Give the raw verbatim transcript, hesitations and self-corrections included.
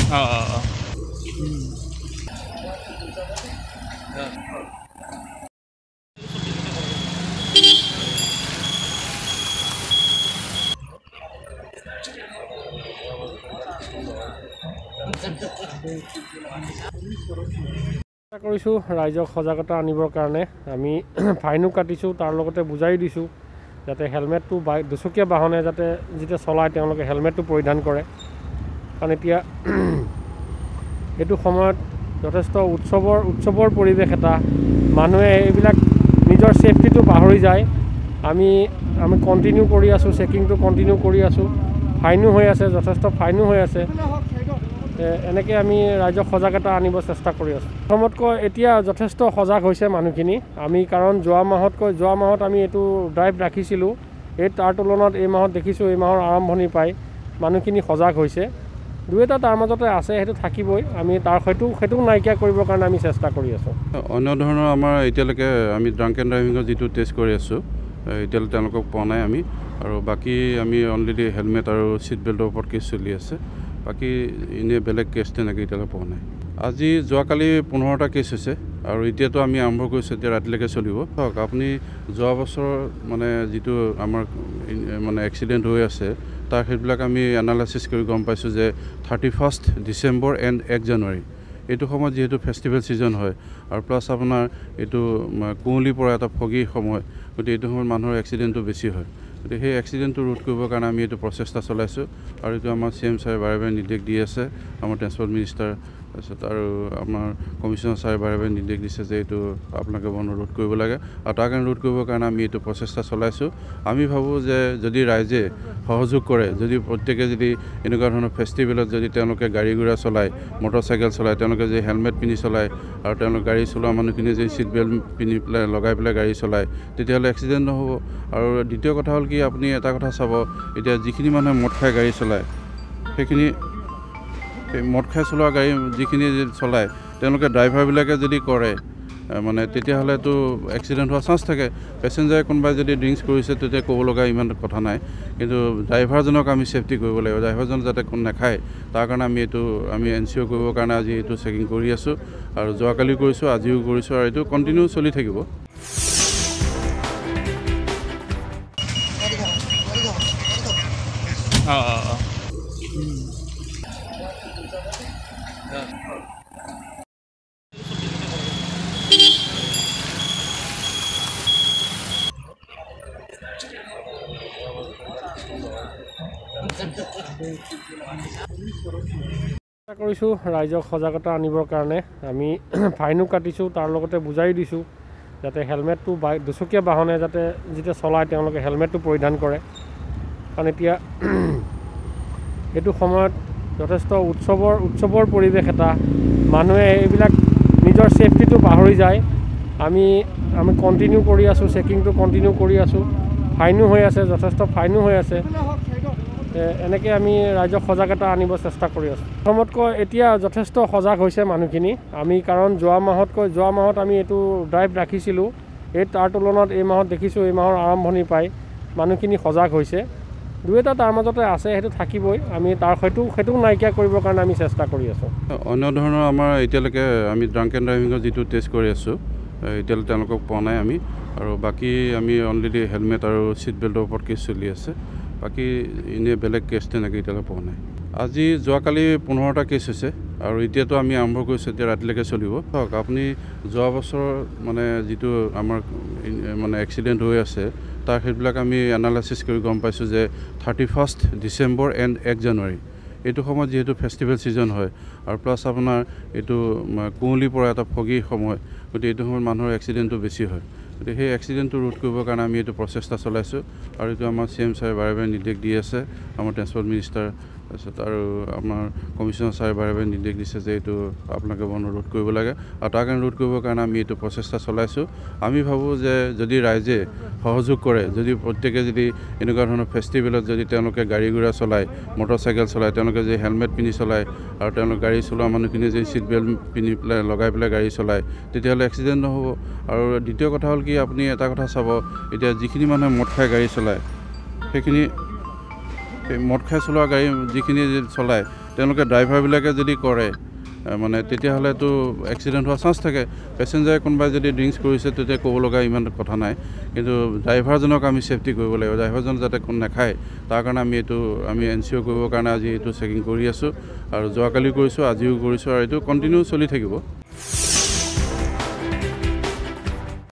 অঁ অঁ অঁ চেষ্টা কৰিছোঁ ৰাইজক সজাগতা আনিবৰ কাৰণে আমি ফাইনো কাটিছোঁ, তাৰ লগতে বুজাই দিছোঁ যাতে হেলমেটটো বাইক দুচকীয়া বাহনে যাতে যেতিয়া চলায় তেওঁলোকে হেলমেটটো পৰিধান কৰে। কাৰণ এতিয়া এইটো সময়ত যথেষ্ট উৎসৱৰ উৎসৱৰ পৰিৱেশ এটা, মানুহে এইবিলাক নিজৰ ছেফটিটো পাহৰি যায়। আমি আমি কণ্টিনিউ কৰি আছোঁ, চেকিংটো কণ্টিনিউ কৰি আছোঁ, ফাইনো হৈ আছে, যথেষ্ট ফাইনো হৈ আছে। এনেকৈ আমি ৰাইজক সজাগতা আনিব চেষ্টা কৰি আছোঁ। প্ৰথমতকৈ এতিয়া যথেষ্ট সজাগ হৈছে মানুহখিনি। আমি কাৰণ যোৱা মাহতকৈ যোৱা মাহত আমি এইটো ড্ৰাইভ ৰাখিছিলোঁ, এই তাৰ তুলনাত এই মাহত দেখিছোঁ এই মাহৰ আৰম্ভণি পাই মানুহখিনি সজাগ হৈছে। দুই এটা তাৰ মাজতে আছে, সেইটো থাকিবই। আমি তাৰ সেইটো সেইটোও নাইকিয়া কৰিবৰ কাৰণে আমি চেষ্টা কৰি আছোঁ। অন্য ধৰণৰ আমাৰ এতিয়ালৈকে আমি ড্ৰাংক এণ্ড ড্ৰাইভিঙৰ যিটো টেষ্ট কৰি আছোঁ, এতিয়ালৈকে তেওঁলোকক পোৱা নাই আমি। আৰু বাকী আমি অলৰেডি হেলমেট আৰু ছিট বেল্টৰ ওপৰত কেছ চলি আছে। বাকী এনেই বেলেগ কেছ তেনেকৈ এতিয়ালৈকে পোৱা নাই। আজি যোৱাকালি পোন্ধৰটা কেছ হৈছে আৰু এতিয়াতো আমি আৰম্ভ কৰিছোঁ, এতিয়া ৰাতিলৈকে চলিব। চাওক, আপুনি যোৱা বছৰ মানে যিটো আমাৰ মানে এক্সিডেণ্ট হৈ আছে তাৰ সেইবিলাক আমি এনালাইচিছ কৰি গম পাইছোঁ যে থাৰ্টি ফাৰ্ষ্ট ডিচেম্বৰ এণ্ড এক জানুৱাৰী এইটো সময়ত যিহেতু ফেষ্টিভেল ছিজন হয় আৰু প্লাছ আপোনাৰ এইটো কুঁৱলীৰ পৰা এটা ফগি সময়, গতিকে এইটো সময়ত মানুহৰ এক্সিডেণ্টটো বেছি হয়। গতিকে সেই এক্সিডেণ্টটো ৰোধ কৰিবৰ কাৰণে আমি এইটো প্ৰচেষ্টা চলাইছোঁ আৰু এইটো আমাৰ চি এম ছাৰে বাৰে বাৰে নিৰ্দেশ দি আছে, আমাৰ ট্ৰেন্সপৰ্ট মিনিষ্টাৰ তাৰপিছত আৰু আমাৰ কমিশ্যনাৰ ছাৰে বাৰে বাৰে নিৰ্দেশ দিছে যে এইটো আপোনালোকে বন্ধ ৰোধ কৰিব লাগে। আৰু তাৰ কাৰণে ৰোধ কৰিবৰ কাৰণে আমি এইটো প্ৰচেষ্টা চলাইছোঁ। আমি ভাবোঁ যে যদি ৰাইজে সহযোগ কৰে, যদি প্ৰত্যেকে যদি এনেকুৱা ধৰণৰ ফেষ্টিভেলত যদি তেওঁলোকে গাড়ী ঘোঁৰা চলায়, মটৰ চাইকেল চলায়, তেওঁলোকে যদি হেলমেট পিন্ধি চলায় আৰু তেওঁলোক গাড়ী চলোৱা মানুহখিনিয়ে যদি ছিট বেল্ট পিন্ধি পেলাই লগাই পেলাই গাড়ী চলায়, তেতিয়াহ'লে এক্সিডেণ্ট নহ'ব। আৰু দ্বিতীয় কথা হ'ল কি, আপুনি এটা কথা চাব, এতিয়া যিখিনি মানুহে মদ খাই গাড়ী চলায় সেইখিনি সেই মদ খাই চলোৱা গাড়ী যিখিনি চলায় তেওঁলোকে ড্ৰাইভাৰবিলাকে যদি কৰে মানে তেতিয়াহ'লেতো এক্সিডেণ্ট হোৱাৰ চান্স থাকে। পেচেঞ্জাৰে কোনোবাই যদি ড্ৰিংকছ কৰিছে তেতিয়া ক'ব লগা ইমান কথা নাই, কিন্তু ড্ৰাইভাৰজনক আমি ছেফটি কৰিব লাগিব। ড্ৰাইভাৰজন যাতে কোনো নাখায় তাৰ কাৰণে আমি এইটো আমি এনচিঅ'ৰ কৰিবৰ কাৰণে আজি এইটো চেকিং কৰি আছোঁ আৰু যোৱাকালিও কৰিছোঁ, আজিও কৰিছোঁ আৰু এইটো কণ্টিনিউ চলি থাকিব। অঁ অঁ অঁ চেষ্টা কৰিছোঁ ৰাইজক সজাগতা আনিবৰ কাৰণে। আমি ফাইনো কাটিছোঁ, তাৰ লগতে বুজাই দিছোঁ যাতে হেলমেটটো বাইক দুচকীয়া বাহনে যাতে যেতিয়া চলায় তেওঁলোকে হেলমেটটো পৰিধান কৰে। কাৰণ এতিয়া এইটো সময়ত যথেষ্ট উৎসৱৰ উৎসৱৰ পৰিৱেশ এটা, মানুহে এইবিলাক নিজৰ ছেফটিটো পাহৰি যায়। আমি আমি কণ্টিনিউ কৰি আছোঁ, চেকিংটো কণ্টিনিউ কৰি আছোঁ, ফাইনো হৈ আছে, যথেষ্ট ফাইনো হৈ আছে। এনেকৈ আমি ৰাইজক সজাগতা আনিব চেষ্টা কৰি আছোঁ। প্ৰথমতকৈ এতিয়া যথেষ্ট সজাগ হৈছে মানুহখিনি। আমি কাৰণ যোৱা মাহতকৈ যোৱা মাহত আমি এইটো ড্ৰাইভ ৰাখিছিলোঁ, এই তাৰ তুলনাত এই মাহত দেখিছোঁ এই মাহৰ আৰম্ভণি পাই মানুহখিনি সজাগ হৈছে। দুই এটা তাৰ মাজতে আছে, সেইটো থাকিবই। আমি তাৰ সেইটো সেইটোও নাইকিয়া কৰিবৰ কাৰণে আমি চেষ্টা কৰি আছোঁ। অন্য ধৰণৰ আমাৰ এতিয়ালৈকে আমি ড্ৰাংক এণ্ড ড্ৰাইভিঙৰ যিটো টেষ্ট কৰি আছোঁ, এতিয়ালৈকে তেওঁলোকক পোৱা নাই আমি। আৰু বাকী আমি অলৰেডি হেলমেট আৰু ছিট বেল্টৰ ওপৰত কেছ চলি আছে। বাকী এনেই বেলেগ কেছ তেনেকৈ এতিয়ালৈকে পোৱা নাই। আজি যোৱাকালি পোন্ধৰটা কেছ হৈছে আৰু এতিয়াতো আমি আৰম্ভ কৰিছোঁ, এতিয়া ৰাতিলৈকে চলিব। চাওক, আপুনি যোৱা বছৰ মানে যিটো আমাৰ মানে এক্সিডেণ্ট হৈ আছে তাৰ সেইবিলাক আমি এনালাইচিছ কৰি গম পাইছোঁ যে থাৰ্টি ফাৰ্ষ্ট ডিচেম্বৰ এণ্ড এক জানুৱাৰী এইটো সময়ত যিহেতু ফেষ্টিভেল ছিজন হয় আৰু প্লাছ আপোনাৰ এইটো কুঁৱলীৰ পৰা এটা ফগি সময়, গতিকে এইটো সময়ত মানুহৰ এক্সিডেণ্টটো বেছি হয়। গতিকে সেই এক্সিডেণ্টটো ৰোধ কৰিবৰ কাৰণে আমি এইটো প্ৰচেষ্টা চলাইছোঁ আৰু এইটো আমাৰ চি এম ছাৰে বাৰে বাৰে নিৰ্দেশ দি আছে, আমাৰ ট্ৰেন্সপৰ্ট মিনিষ্টাৰ তাৰপিছত আৰু আমাৰ কমিশ্যনাৰ ছাৰে বাৰে বাৰে নিৰ্দেশ দিছে যে এইটো আপোনালোকে বন্ধ ৰোধ কৰিব লাগে। আৰু তাৰ কাৰণে ৰোধ কৰিবৰ কাৰণে আমি এইটো প্ৰচেষ্টা চলাইছোঁ। আমি ভাবোঁ যে যদি ৰাইজে সহযোগ কৰে, যদি প্ৰত্যেকে যদি এনেকুৱা ধৰণৰ ফেষ্টিভেলত যদি তেওঁলোকে গাড়ী ঘোঁৰা চলায়, মটৰ চাইকেল চলায়, তেওঁলোকে যদি হেলমেট পিন্ধি চলায় আৰু তেওঁলোক গাড়ী চলোৱা মানুহখিনিয়ে যদি ছিট বেল্ট পিন্ধি পেলাই লগাই পেলাই গাড়ী চলায়, তেতিয়াহ'লে এক্সিডেণ্ট নহ'ব। আৰু দ্বিতীয় কথা হ'ল কি, আপুনি এটা কথা চাব, এতিয়া যিখিনি মানুহে মদ খাই গাড়ী চলায় সেইখিনি সেই মদ খাই চলোৱা গাড়ী যিখিনি চলায় তেওঁলোকে ড্ৰাইভাৰবিলাকে যদি কৰে মানে তেতিয়াহ'লেতো এক্সিডেণ্ট হোৱাৰ চান্স থাকে। পেচেঞ্জাৰে কোনোবাই যদি ড্ৰিংকছ কৰিছে তেতিয়া ক'ব লগা ইমান কথা নাই, কিন্তু ড্ৰাইভাৰজনক আমি ছেফটি কৰিব লাগিব। ড্ৰাইভাৰজন যাতে কোন নাখায় তাৰ কাৰণে আমি এইটো আমি এনচিঅ'ৰ কৰিবৰ কাৰণে আজি এইটো চেকিং কৰি আছোঁ আৰু যোৱাকালি কৰিছোঁ, আজিও কৰিছোঁ আৰু এইটো কণ্টিনিউ চলি থাকিব।